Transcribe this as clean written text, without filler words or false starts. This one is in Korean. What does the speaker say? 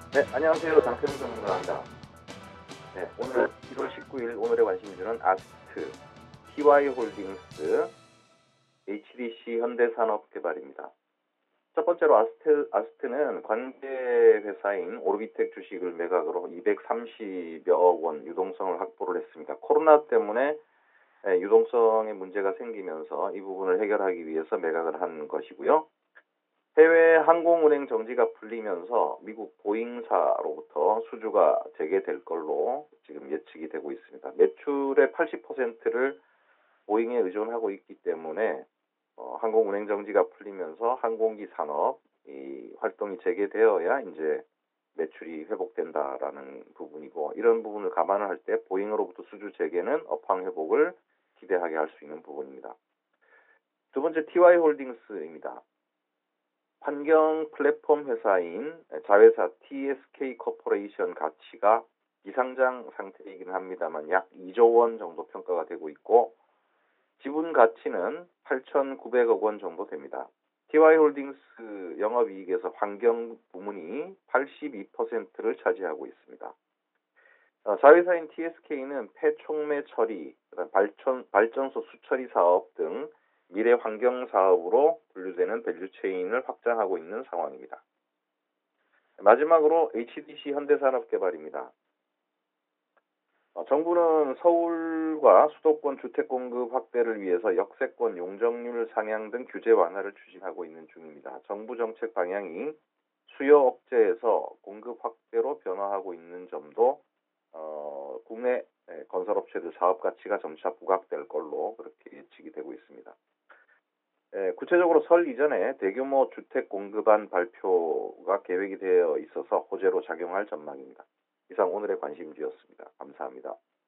네, 안녕하세요. 장태웅 전문가입니다. 네, 오늘 1월 19일 오늘의 관심주는 아스트, TY홀딩스, HDC 현대산업개발입니다. 첫 번째로 아스트는 관계 회사인 오르비텍 주식을 매각으로 230여억 원 유동성을 확보를 했습니다. 코로나 때문에 유동성에 문제가 생기면서 이 부분을 해결하기 위해서 매각을 한 것이고요. 해외 항공운행 정지가 풀리면서 미국 보잉사로부터 수주가 재개될 걸로 지금 예측이 되고 있습니다. 매출의 80%를 보잉에 의존하고 있기 때문에 항공운행 정지가 풀리면서 항공기 산업 이 활동이 재개되어야 이제 매출이 회복된다라는 부분이고, 이런 부분을 감안을 할 때 보잉으로부터 수주 재개는 업황 회복을 기대하게 할 수 있는 부분입니다. 두 번째, TY홀딩스입니다. 환경 플랫폼 회사인 자회사 TSK 코퍼레이션 가치가 비상장 상태이긴 합니다만 약 2조 원 정도 평가가 되고 있고, 지분 가치는 8,900억 원 정도 됩니다. TY홀딩스 영업이익에서 환경 부문이 82%를 차지하고 있습니다. 자회사인 TSK는 폐촉매 처리, 발전소 수처리 사업 등 미래 환경 사업으로 분류되는 밸류체인을 확장하고 있는 상황입니다. 마지막으로 HDC 현대산업개발입니다. 정부는 서울과 수도권 주택 공급 확대를 위해서 역세권 용적률 상향 등 규제 완화를 추진하고 있는 중입니다. 정부 정책 방향이 수요 억제에서 공급 확대로 변화하고 있는 점도 국내 건설업체들 사업 가치가 점차 부각될 걸로 그렇게 예측이 되고 있습니다. 구체적으로 설 이전에 대규모 주택 공급안 발표가 계획이 되어 있어서 호재로 작용할 전망입니다. 이상 오늘의 관심주였습니다. 감사합니다.